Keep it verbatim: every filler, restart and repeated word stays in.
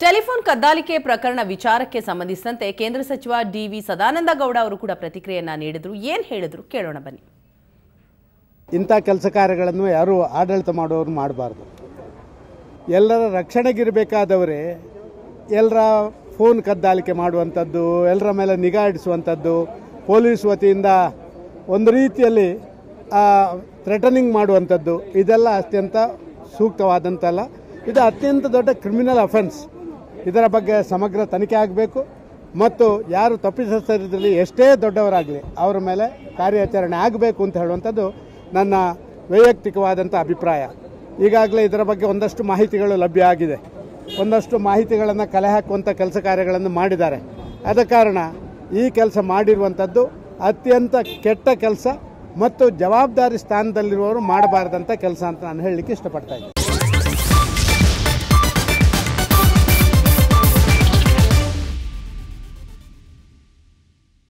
Telephone ಕದ್ದಾಲಿಕೆ ಪ್ರಕರಣ ವಿಚಾರಕ್ಕೆ ಸಂಬಂಧಿಸಿದಂತೆ ಕೇಂದ್ರ ಸಚಿವ ಡಿವಿ ಸದಾನಂದ ಗೌಡ ಅವರು ಕೂಡ ಪ್ರತಿಕ್ರಿಯೆಯನ್ನ ನೀಡಿದ್ರು. ಏನು ಹೇಳಿದ್ರು ಕೇಳೋಣ ಬನ್ನಿ. ಇಂಥ ಕೆಲಸ ಕಾರ್ಯಗಳನ್ನು ಯಾರು ಆಡಳಿತ ಮಾಡುವವರು ಮಾಡಬಾರ್ದು. ಎಲ್ಲರ ರಕ್ಷಣೆಗಿರಬೇಕಾದವರೇ ಎಲ್ಲರ ಫೋನ್ ಕದ್ದಾಲಿಕೆ ಮಾಡುವಂಥದ್ದು, ಎಲ್ಲರ ಮೇಲೆ ನಿಗಾ ಇಡಿಸುವಂಥದ್ದು, ಪೊಲೀಸ್ ವತಿಯಿಂದ ಒಂದು ರೀತಿಯಲ್ಲಿ ಥ್ರೆಟನಿಂಗ್ ಮಾಡುವಂಥದ್ದು, ಇದೆಲ್ಲ ಅತ್ಯಂತ ಸೂಕ್ತವಾದಂತಲ್ಲ. ಇದು ಅತ್ಯಂತ ದೊಡ್ಡ ಕ್ರಿಮಿನಲ್ ಅಫೆನ್ಸ್. ಇದರ ಬಗ್ಗೆ ಸಮಗ್ರ ತನಿಖೆ ಆಗಬೇಕು ಮತ್ತು ಯಾರು ತಪ್ಪಿತಸ್ಥರಿದ್ದಲ್ಲಿ ಎಷ್ಟೇ ದೊಡ್ಡವರಾಗಲಿ ಅವರ ಮೇಲೆ ಕಾರ್ಯಾಚರಣೆ ಆಗಬೇಕು ಅಂತ ಹೇಳುವಂಥದ್ದು ನನ್ನ ವೈಯಕ್ತಿಕವಾದಂಥ ಅಭಿಪ್ರಾಯ. ಈಗಾಗಲೇ ಇದರ ಬಗ್ಗೆ ಒಂದಷ್ಟು ಮಾಹಿತಿಗಳು ಲಭ್ಯ ಆಗಿದೆ. ಒಂದಷ್ಟು ಮಾಹಿತಿಗಳನ್ನು ಕಲೆ ಹಾಕುವಂಥ ಕೆಲಸ ಕಾರ್ಯಗಳನ್ನು ಮಾಡಿದ್ದಾರೆ. ಆದ ಕಾರಣ ಈ ಕೆಲಸ ಮಾಡಿರುವಂಥದ್ದು ಅತ್ಯಂತ ಕೆಟ್ಟ ಕೆಲಸ ಮತ್ತು ಜವಾಬ್ದಾರಿ ಸ್ಥಾನದಲ್ಲಿರುವವರು ಮಾಡಬಾರ್ದಂಥ ಕೆಲಸ ಅಂತ ನಾನು ಹೇಳಲಿಕ್ಕೆ ಇಷ್ಟಪಡ್ತಾ ಇದ್ದೀನಿ.